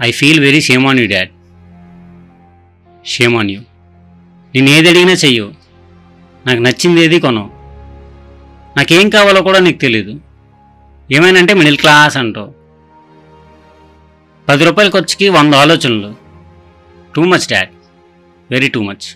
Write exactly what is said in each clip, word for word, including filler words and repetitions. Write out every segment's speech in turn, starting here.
I feel very shame on you dad, shame on you. నేను ఏది అడిగినా చెయ్యు, నాకు నచ్చింది ఏది కొనవు, నాకేం కావాలో కూడా నీకు తెలీదు. ఏమైనా అంటే మిడిల్ క్లాస్ అంటావు. పది రూపాయల ఖర్చుకి వంద ఆలోచనలు. Too much dad, very too much.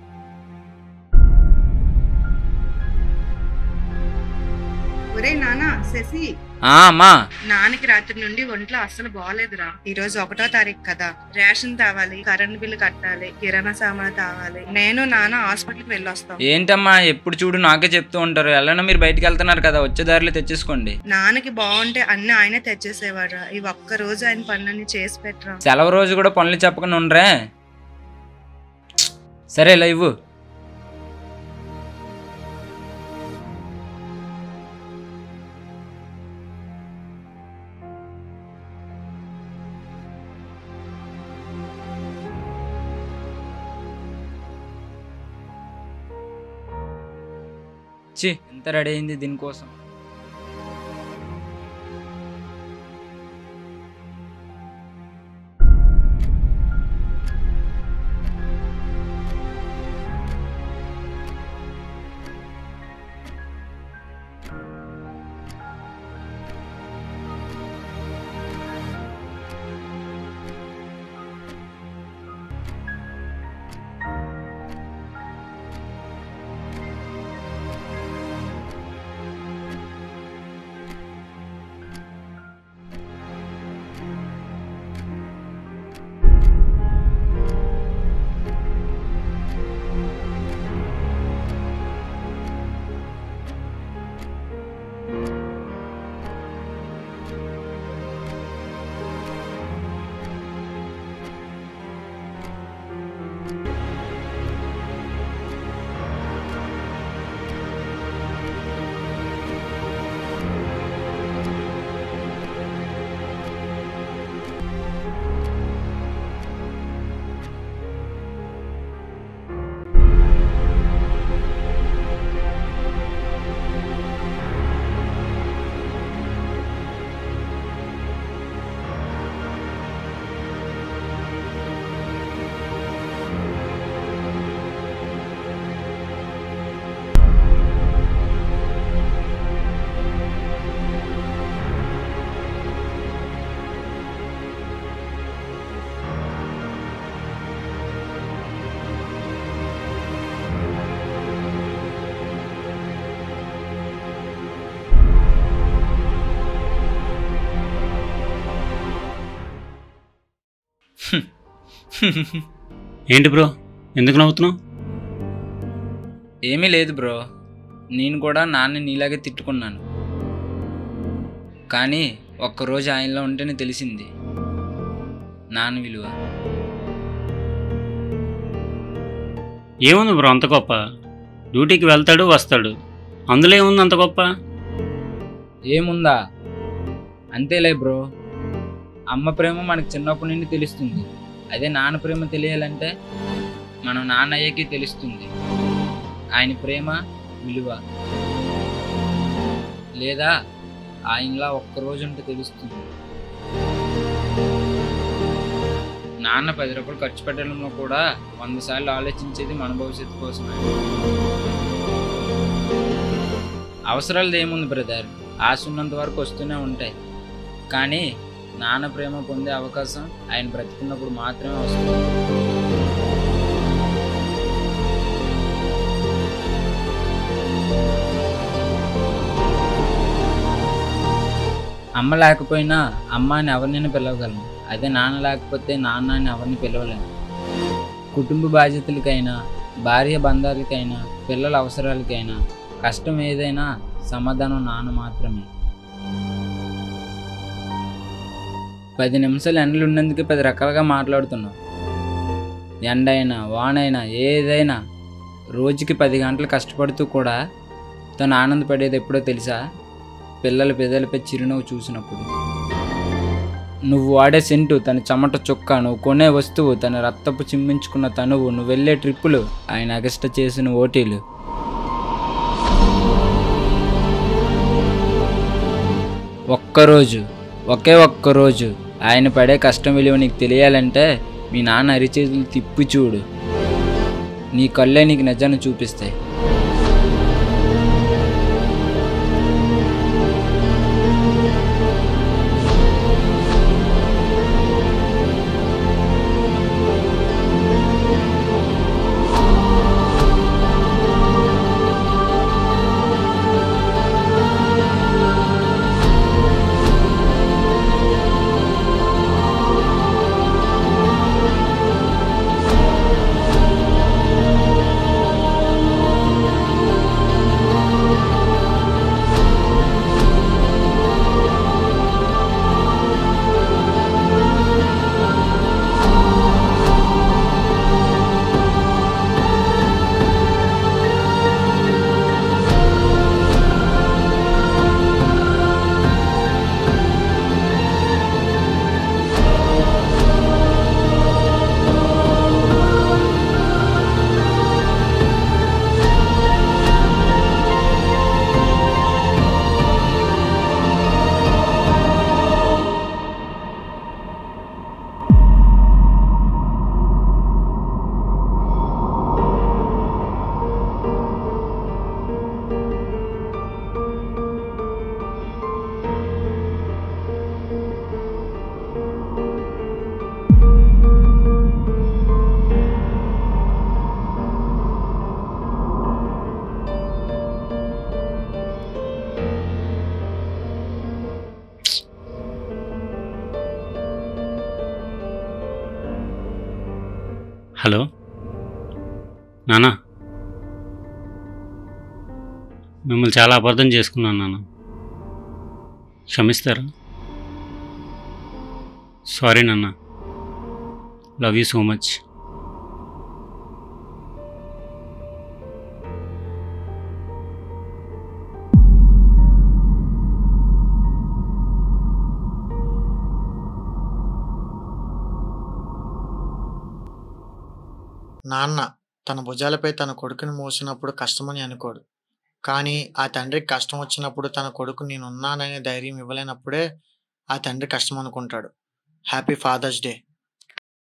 ఒరే నానా, శశి, అమ్మా, నాన్నకి రాత్రి నుండి ఒంట్లో అస్సలు బాగాలేదురా. ఈ రోజు ఒకటో తారీఖు కదా, రేషన్ తావాలి, కరెంట్ బిల్లు కట్టాలి, కిరాణా సామాన్ తావాలి. నేను నాన్న హాస్పిటల్కి వెళ్ళొస్తాం. ఏంటమ్మా ఎప్పుడు చూడు నాకే చెప్తూ ఉంటారు. ఎలానో మీరు బయటికి వెళ్తున్నారు కదా, వచ్చే దారిలో తెచ్చేసుకోండి. నాన్నకి బాగుంటే అన్ని ఆయనే తెచ్చేసేవాడు. ఈ ఒక్క రోజు ఆయన పనులన్నీ చేసి పెట్టరా. సెలవు రోజు కూడా పనులు చెప్పకుండా ఉండరే. సరే ఇలా ఇవ్వు. చి ఎంత రెడీ అయింది దీనికోసం. ఏంటి బ్రో, ఎందుకు నవ్వుతున్నావు? ఏమీ లేదు బ్రో, నేను కూడా నాన్న నీలాగే తిట్టుకున్నాను. కానీ ఒక్కరోజు ఆయనలో ఉంటేనే తెలిసింది నాన్న విలువ. ఏముంది బ్రో అంత గొప్ప? డ్యూటీకి వెళ్తాడు వస్తాడు, అందులో ఏముంది అంత గొప్ప? ఏముందా, అంతేలే బ్రో. అమ్మ ప్రేమ మనకు చిన్నప్పటి నుండి తెలుస్తుంది. అదే నాన్న ప్రేమ తెలియాలంటే మనం నాన్న అయ్యాకే తెలుస్తుంది ఆయన ప్రేమ విలువ. లేదా ఆయనలా ఒక్కరోజు ఉంటే తెలుస్తుంది. నాన్న పది రూపాయలు ఖర్చు పెట్టడంలో కూడా వంద సార్లు ఆలోచించేది మన భవిష్యత్తు కోసమే. అవసరాలది ఏముంది బ్రదర్, ఆశ ఉన్నంత వరకు వస్తూనే ఉంటాయి. కానీ నాన్న ప్రేమ పొందే అవకాశం ఆయన బ్రతికున్నప్పుడు మాత్రమే వస్తుంది. అమ్మ లేకపోయినా అమ్మ అని ఎవరినైనా పిలవగలను. అదే నాన్న లేకపోతే నాన్న అని ఎవరిని పిలవలేను. కుటుంబ బాధ్యతలకైనా, భార్య బంధాలకైనా, పిల్లల అవసరాలకైనా కష్టం ఏదైనా సమాధానం నాన్న మాత్రమే. పది నిమిషాలు ఎండలు ఉన్నందుకు పది రకాలుగా మాట్లాడుతున్నాం. ఎండైనా వానైనా ఏదైనా రోజుకి పది గంటలు కష్టపడుతూ కూడా తను ఆనందపడేది ఎప్పుడో తెలుసా? పిల్లల పెదలపై చిరునవ్వు చూసినప్పుడు. నువ్వు వాడే సెంటు, తన చెమట చుక్క, నువ్వు కొనే వస్తువు, తన రక్తపు చిమ్మించుకున్న తనువు, నువ్వు వెళ్ళే ట్రిప్పులు, ఆయన అగస్ట చేసిన ఓటీలు. ఒక్కరోజు, ఒకే ఒక్కరోజు ఆయన పడే కష్టం విలువ నీకు తెలియాలంటే మీ నాన్న అరిచేతులు తిప్పి చూడు, నీ కళ్ళే నీకు నిజాన్ని చూపిస్తాయి. హలో నాన్న, మిమ్మల్ని చాలా అపార్థం చేసుకున్నాను నాన్న, క్షమిస్తారా? సారీ నాన్న, లవ్ యూ సో మచ్. నాన్న తన భుజాలపై తన కొడుకుని మోసినప్పుడు కష్టమని అనుకోడు, కానీ ఆ తండ్రికి కష్టం వచ్చినప్పుడు తన కొడుకు నేనున్నాననే ధైర్యం ఇవ్వలేనప్పుడే ఆ తండ్రి కష్టం అనుకుంటాడు. Happy father's day.